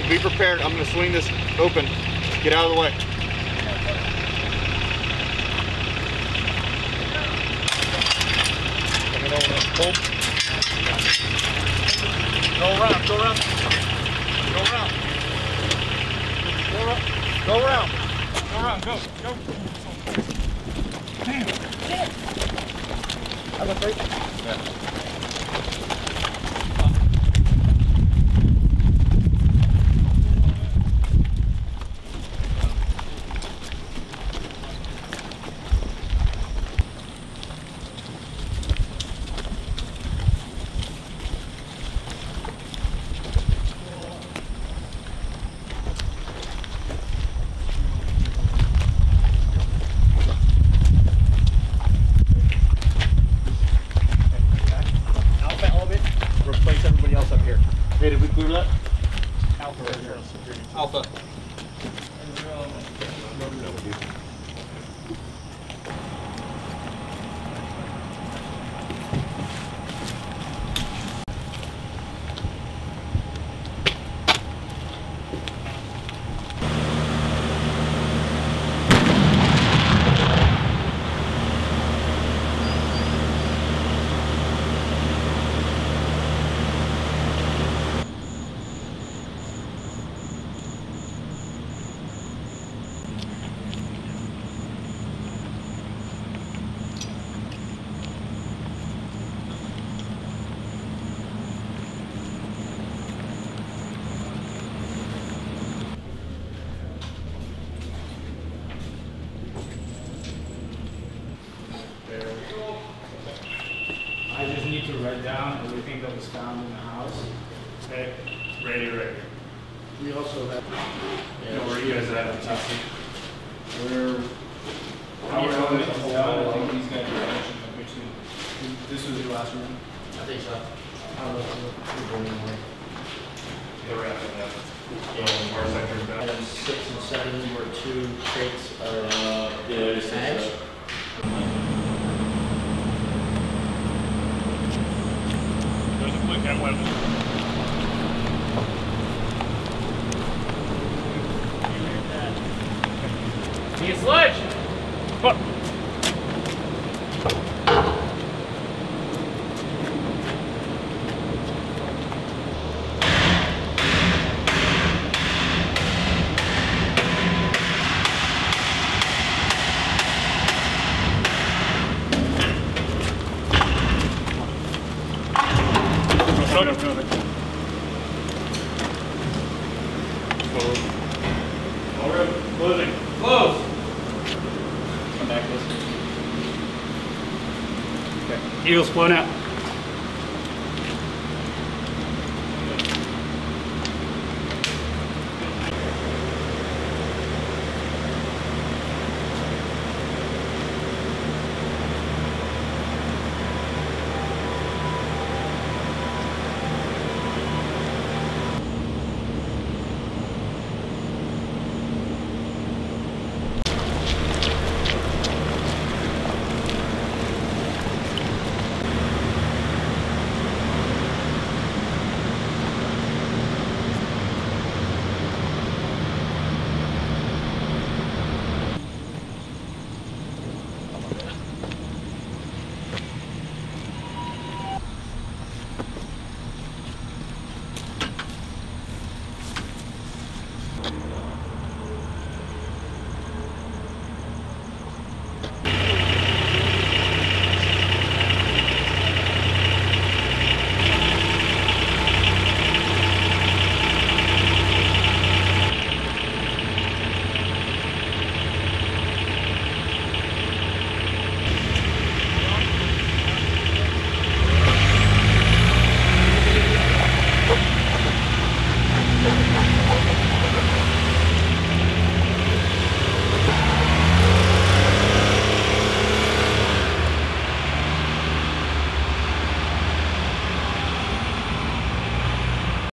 be prepared. I'm going to swing this open. Get out of the way. Go around, go around. Go around. Go around. Go around, go. Go. Damn. I look right. Yeah. Hey, did we clear that? Alpha right here. Alpha. I just need to write down everything that was found in the house. Okay, right here. We also have. You know where you guys are at, Chelsea? We're. Our element is down. I think he's got direction of which this was your last room. I think so. I don't know. They're wrapping up. Our sector's down. Items 6 and 7 were 2 crates of bags. There's a quick and weapon. Need a sledge! Fuck! Closing. Close. Come back this way. Okay. Eagle's flown out.